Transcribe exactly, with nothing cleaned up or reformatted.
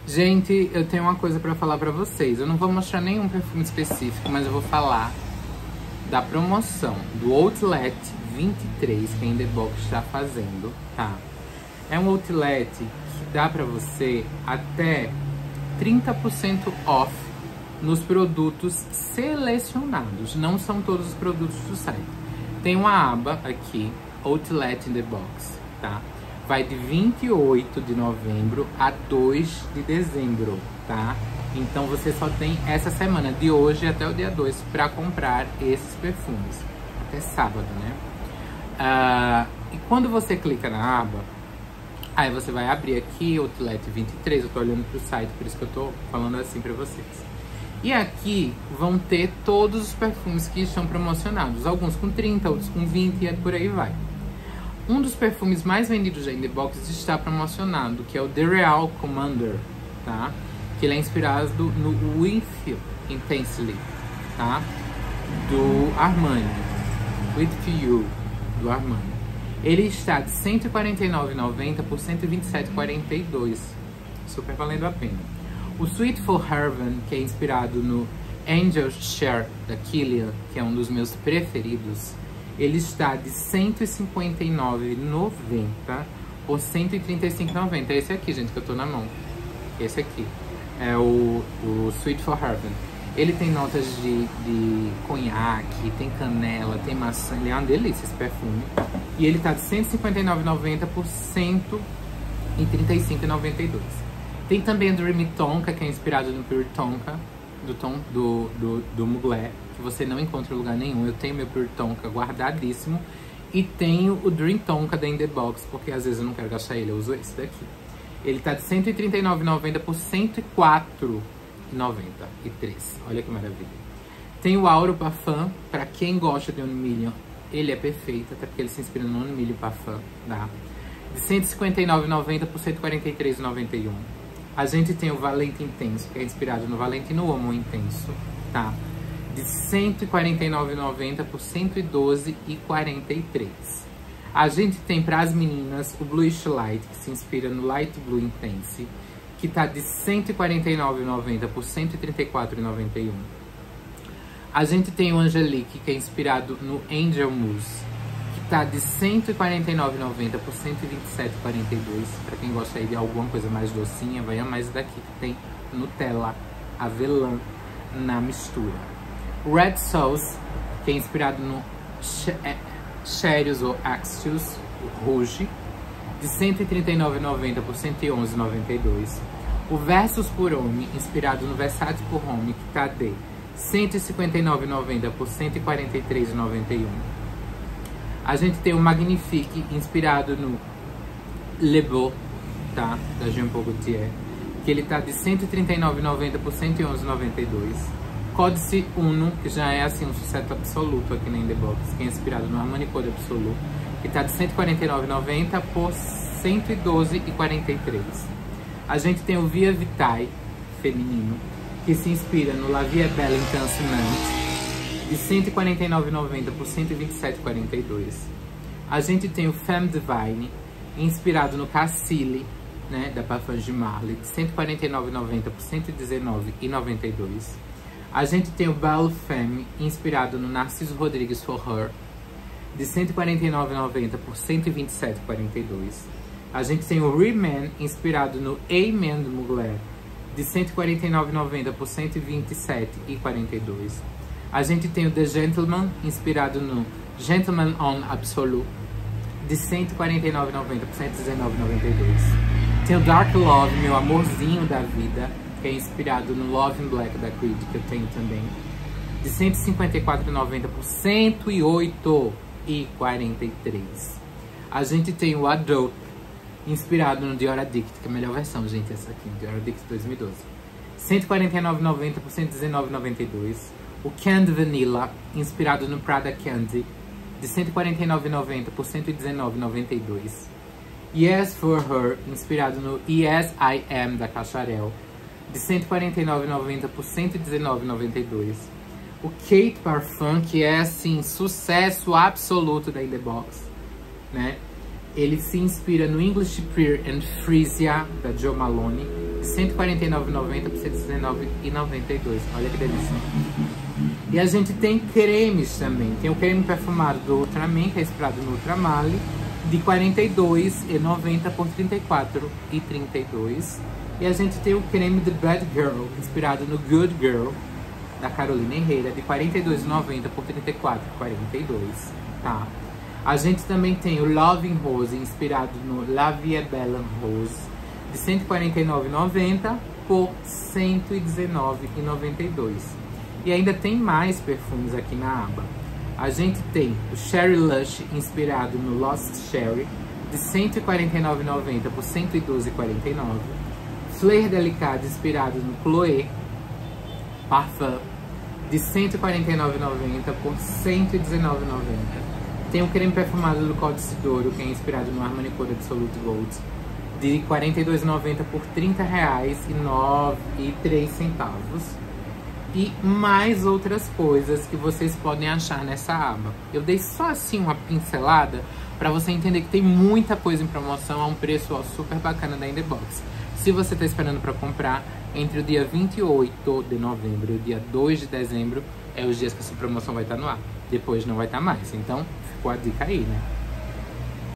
Gente, eu tenho uma coisa pra falar pra vocês. Eu não vou mostrar nenhum perfume específico, mas eu vou falar da promoção do Outlet vinte e três que a In The Box está fazendo, tá? É um outlet que dá pra você até trinta por cento off nos produtos selecionados. Não são todos os produtos do site. Tem uma aba aqui, Outlet In The Box, tá? Vai de vinte e oito de novembro a dois de dezembro, tá? Então você só tem essa semana, de hoje até o dia dois, para comprar esses perfumes. Até sábado, né? Uh, e quando você clica na aba, aí você vai abrir aqui Outlet vinte e três. Eu tô olhando pro site, por isso que eu tô falando assim pra vocês. E aqui vão ter todos os perfumes que estão promocionados. Alguns com trinta, outros com vinte e por aí vai. Um dos perfumes mais vendidos da In The Box está promocionado, que é o The Real Commander, tá? Que ele é inspirado no With You Intensely, tá? Do Armani. With You, do Armani. Ele está de cento e quarenta e nove reais e noventa centavos por cento e vinte e sete reais e quarenta e dois centavos. Super valendo a pena. O Sweet for Heaven, que é inspirado no Angel Share da Kilian, que é um dos meus preferidos, ele está de cento e cinquenta e nove reais e noventa centavos por cento e trinta e cinco reais e noventa centavos. Esse aqui, gente, que eu tô na mão. Esse aqui é o, o Sweet for Heaven. Ele tem notas de, de conhaque, tem canela, tem maçã. Ele é uma delícia esse perfume. E ele tá de cento e cinquenta e nove reais e noventa centavos por cento e trinta e cinco reais e noventa e dois centavos. Tem também o Dreamy Tonka, que é inspirado no Pure Tonka, do, tom, do, do, do Mugler, que você não encontra em lugar nenhum. Eu tenho meu Pure Tonka guardadíssimo. E tenho o Dream Tonka da In The Box, porque às vezes eu não quero gastar ele, eu uso esse daqui. Ele tá de cento e trinta e nove reais e noventa centavos por cento e quatro reais e noventa e três centavos. Olha que maravilha. Tem o Auro Parfum, pra quem gosta de On Million, ele é perfeito, até porque ele se inspira no On Million Parfum, tá? De cento e cinquenta e nove reais e noventa centavos por cento e quarenta e três reais e noventa e um centavos. A gente tem o Valente Intenso, que é inspirado no Valentino Homo Intenso, tá? De cento e quarenta e nove reais e noventa centavos por cento e doze reais e quarenta e três centavos. A gente tem para as meninas o Bluish Light, que se inspira no Light Blue Intense, que tá de cento e quarenta e nove reais e noventa centavos por cento e trinta e quatro reais e noventa e um centavos. A gente tem o Angelique, que é inspirado no Angel Mousse, que tá de cento e quarenta e nove reais e noventa centavos por cento e vinte e sete reais e quarenta e dois centavos. Para quem gosta aí de alguma coisa mais docinha, vai amar esse daqui, que tem Nutella, avelã na mistura. O Red Sauce, que é inspirado no Cherries ou Axios Rouge, de cento e trinta e nove reais e noventa centavos por cento e onze reais e noventa e dois centavos. O Versus Pour Homme, inspirado no Versace Pour Homme, que tá de cento e cinquenta e nove reais e noventa centavos por cento e quarenta e três reais e noventa e um centavos. A gente tem o Magnifique, inspirado no Le Beau, tá? Da Jean Paul Gaultier, que ele tá de cento e trinta e nove reais e noventa centavos por cento e onze reais e noventa e dois centavos. Códice Uno, que já é assim um sucesso absoluto aqui na In The Box, que é inspirado no Armani Code Absoluto, que tá de cento e quarenta e nove reais e noventa centavos por cento e doze reais e quarenta e três centavos. A gente tem o Via Vitae feminino, que se inspira no La Vie est Belle Intensement, de cento e quarenta e nove reais e noventa centavos por cento e vinte e sete reais e quarenta e dois centavos. A gente tem o Femme Divine, inspirado no Cassili, né, da Parfums de Marley, de cento e quarenta e nove reais e noventa centavos por cento e dezenove reais e noventa e dois centavos. A gente tem o Belle Femme, inspirado no Narciso Rodrigues For Her, de cento e quarenta e nove reais e noventa centavos por cento e vinte e sete reais e quarenta e dois centavos. A gente tem o Reman, inspirado no Amen do Mugler, de cento e quarenta e nove reais e noventa centavos por cento e vinte e sete reais e quarenta e dois centavos. A gente tem o The Gentleman, inspirado no Gentleman on Absolute, de cento e quarenta e nove reais e noventa centavos por cento e dezenove reais e noventa e dois centavos. Tem o Dark Love, meu amorzinho da vida, que é inspirado no Love in Black da Creed, que eu tenho também, de cento e cinquenta e quatro reais e noventa centavos por cento e oito reais e quarenta e três centavos. A gente tem o Adult, inspirado no Dior Addict, que é a melhor versão, gente, essa aqui, Dior Addict dois mil e doze. cento e quarenta e nove reais e noventa centavos por cento e dezenove reais e noventa e dois centavos. O Candy Vanilla, inspirado no Prada Candy, de cento e quarenta e nove reais e noventa centavos por cento e dezenove reais e noventa e dois centavos. Yes For Her, inspirado no Yes I Am da Cacharel, de cento e quarenta e nove reais e noventa centavos por cento e dezenove reais e noventa e dois centavos. O Kate Parfum, que é assim, sucesso absoluto da In The Box, né? Ele se inspira no English Pear and Frisia, da Jo Malone, de cento e quarenta e nove reais e noventa centavos por cento e dezenove reais e noventa e dois centavos. Olha que delícia. E a gente tem cremes também. Tem o creme perfumado do Ultraman, que é inspirado no Ultramale, de quarenta e dois reais e noventa centavos por trinta e quatro reais e trinta e dois centavos. E a gente tem o creme The Bad Girl, inspirado no Good Girl, da Carolina Herrera, de quarenta e dois reais e noventa centavos por trinta e quatro reais e quarenta e dois centavos, tá? A gente também tem o Loving Rose, inspirado no La Vie est Belle Rose, de cento e quarenta e nove reais e noventa centavos por cento e dezenove reais e noventa e dois centavos. E ainda tem mais perfumes aqui na aba. A gente tem o Cherry Lush, inspirado no Lost Cherry, de cento e quarenta e nove reais e noventa centavos por cento e doze reais e quarenta e nove centavos. Fleur Delicado, inspirado no Chloé Parfum, de cento e quarenta e nove reais e noventa centavos por cento e dezenove reais e noventa centavos. Tem o creme perfumado do Códice Douro, que é inspirado no Armani Code Absolute Gold, de quarenta e dois reais e noventa centavos por trinta reais e três centavos. E mais outras coisas que vocês podem achar nessa aba. Eu dei só assim uma pincelada para você entender que tem muita coisa em promoção a um preço ó, super bacana da In The Box. Se você está esperando para comprar, entre o dia vinte e oito de novembro e o dia dois de dezembro, é os dias que essa promoção vai estar no ar. Depois não vai estar mais, então ficou a dica aí, né?